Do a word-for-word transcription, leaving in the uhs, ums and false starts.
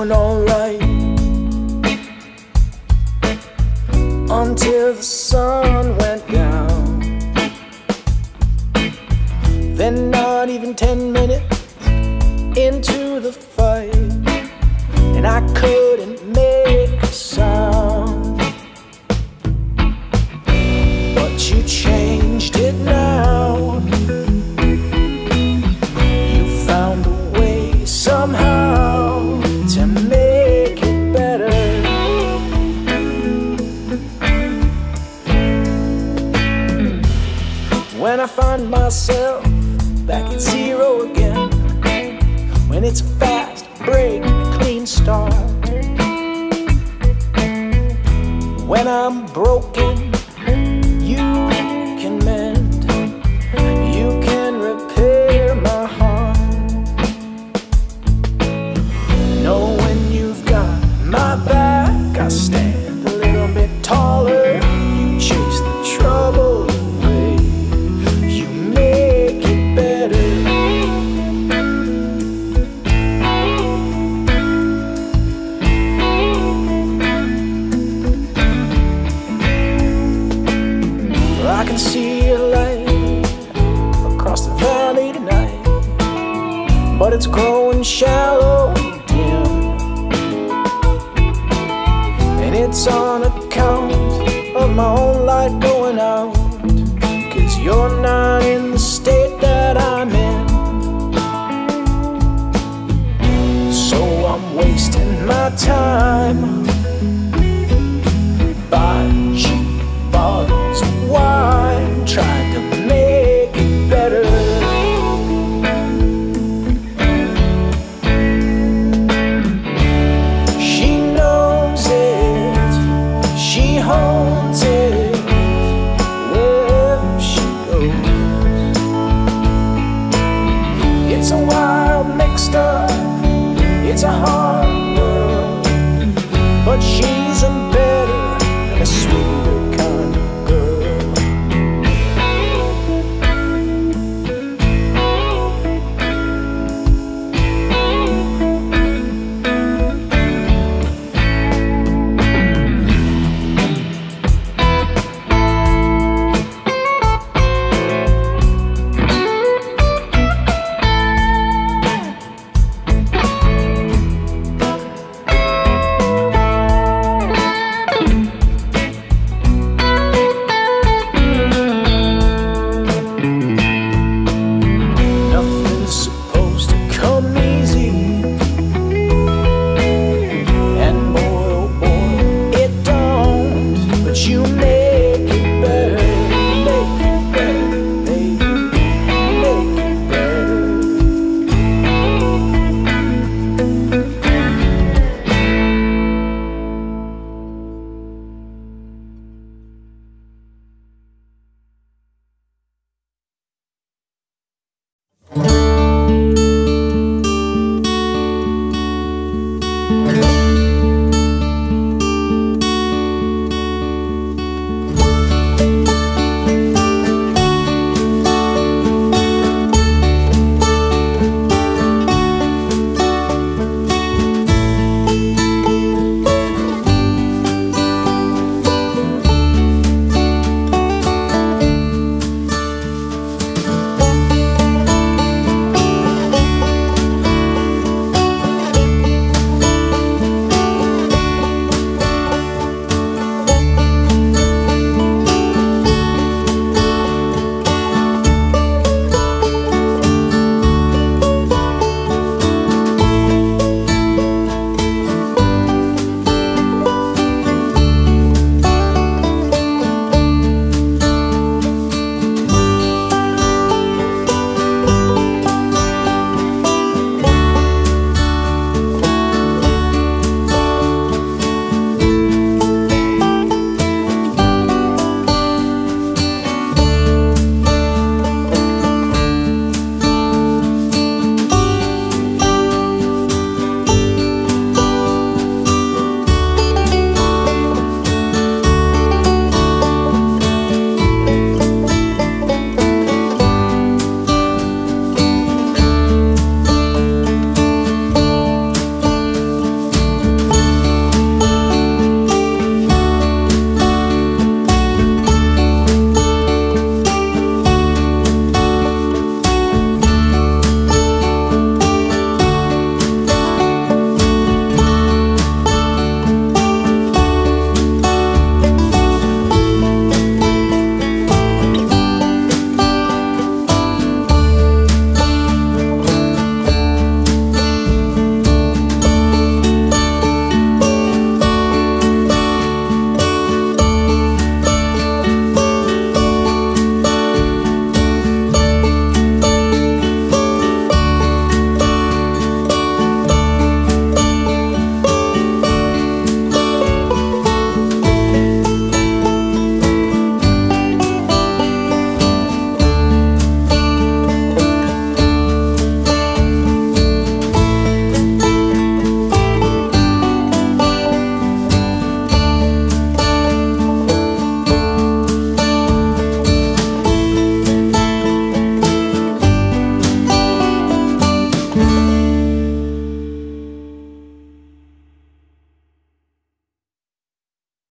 doing alright until the sun went down. Then not even ten minutes into the fight, and I couldn't make a sound. But you changed it now. You found a way somehow to make it better. When I find myself back at zero again, when it's a fast break and a clean start, when I'm broken, you can mend, you can repair my heart. Knowing you've got my back, I stand a little bit taller. You chase the trouble away, you make it better. I can see a light across the valley tonight, but it's growing shallow and dim, and it's on account of my own light going out, 'cause you're not in the state that I'm in. So I'm wasting my time buying cheap bottles of wine, trying to make it better. She knows it, she hones it wherever she goes. It's a wild, mixed up, it's a hard world, but she